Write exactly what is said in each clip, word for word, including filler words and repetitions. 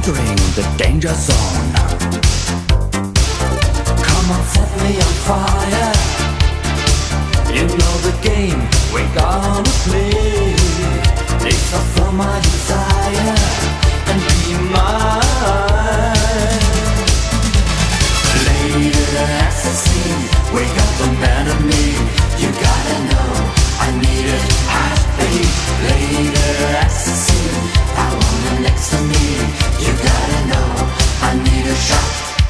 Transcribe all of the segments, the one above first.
entering the danger zone. Come on, set me on fire. You know the game we're gonna play. Please fulfill my desire and be mine. Lady Ecstasy, we got the man of me. You gotta know I need it heartbeat. Lady Ecstasy, I want you next to me. You gotta know I need a shot.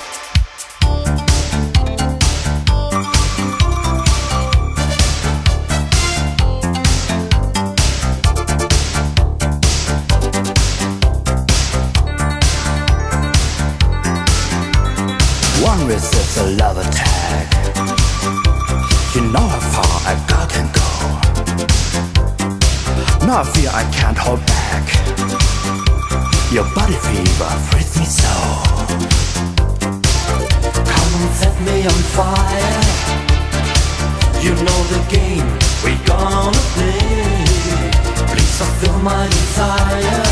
One resists a love attack. You know how far a girl can go. Now I feel I can't hold back. Your body fever frees me so. Come on, set me on fire. You know the game we're gonna play. Please fulfill my desire